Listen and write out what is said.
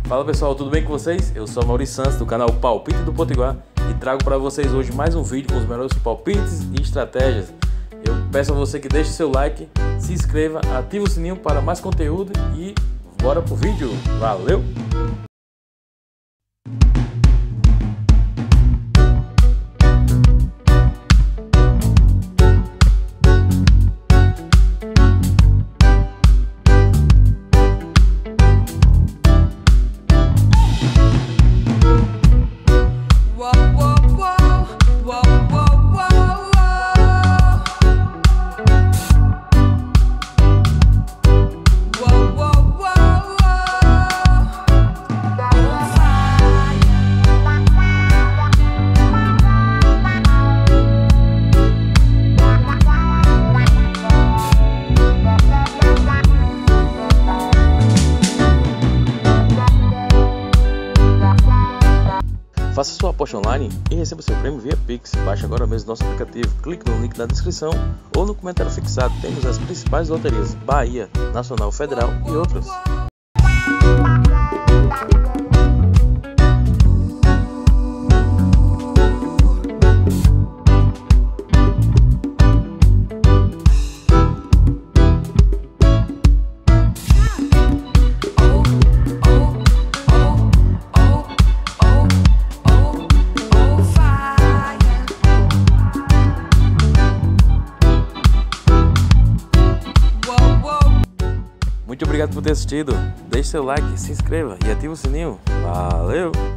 Fala pessoal, tudo bem com vocês? Eu sou Maurício Santos do canal Palpite do Potiguar e trago para vocês hoje mais um vídeo com os melhores palpites e estratégias. Eu peço a você que deixe seu like, se inscreva, ative o sininho para mais conteúdo e bora pro vídeo. Valeu! Faça sua aposta online e receba seu prêmio via Pix. Baixe agora mesmo nosso aplicativo, clique no link na descrição ou no comentário fixado. Temos as principais loterias: Bahia, Nacional, Federal e outras. Muito obrigado por ter assistido, deixe seu like, se inscreva e ative o sininho. Valeu!